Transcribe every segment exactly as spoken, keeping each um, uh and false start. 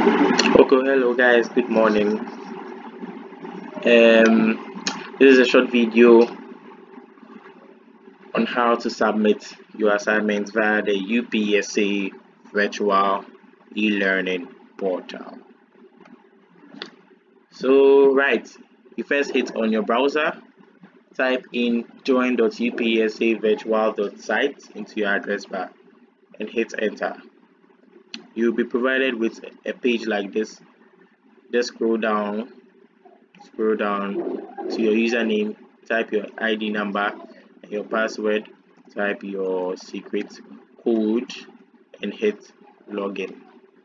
Okay, hello guys, good morning. Um, this is a short video on how to submit your assignments via the U P S A Virtual E-Learning Portal. So, right, you first hit on your browser, type in join dot U P S A virtual dot site into your address bar and hit enter. You'll be provided with a page like this. Just scroll down scroll down to your username, type your I D number and your password, type your secret code and hit login.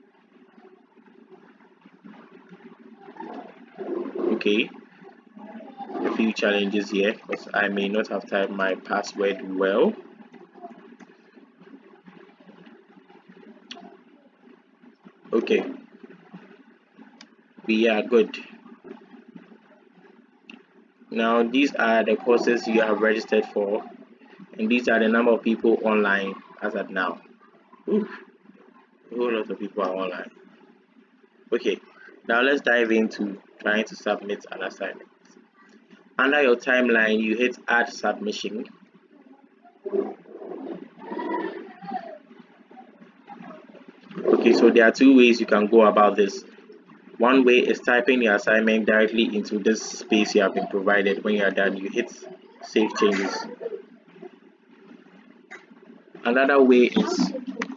Okay, a few challenges here because I may not have typed my password well. Okay, we are good. Now these are the courses you have registered for, and these are the number of people online as at now. Ooh, a whole lot of people are online. Okay, now let's dive into trying to submit an assignment. Under your timeline, you hit add submission. Okay, so there are two ways you can go about this. One way is typing your assignment directly into this space you have been provided. When you are done, you hit save changes. Another way is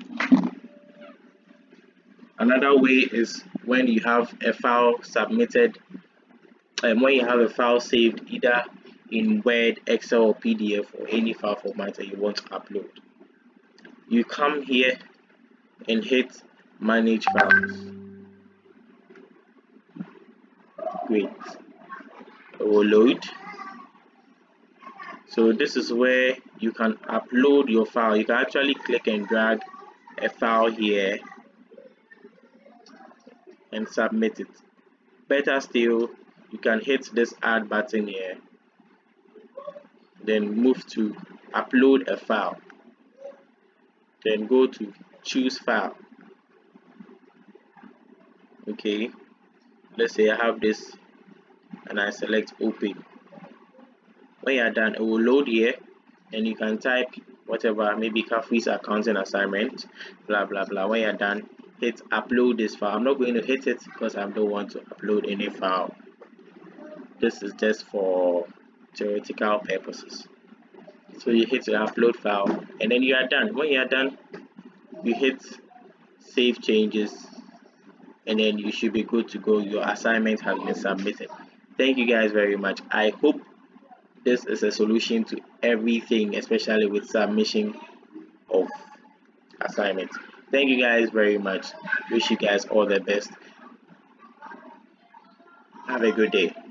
another way is when you have a file submitted, and um, when you have a file saved either in Word, Excel, or P D F, or any file format that you want to upload. You come here and hit manage files. Great. It will load. So this is where you can upload your file. You can actually click and drag a file here and submit it. Better still, you can hit this add button here, then move to upload a file, then go to choose file. Okay, let's say I have this and I select open. When you are done, it will load here and you can type whatever, maybe Kafri's accounting assignment, blah blah blah. When you're done, hit upload this file. I'm not going to hit it because I don't want to upload any file. This is just for theoretical purposes. So you hit the upload file and then you are done. When you are done, you hit save changes and then you should be good to go. Your assignment has been submitted. Thank you guys very much. I hope this is a solution to everything, especially with submission of assignments. Thank you guys very much. Wish you guys all the best. Have a good day.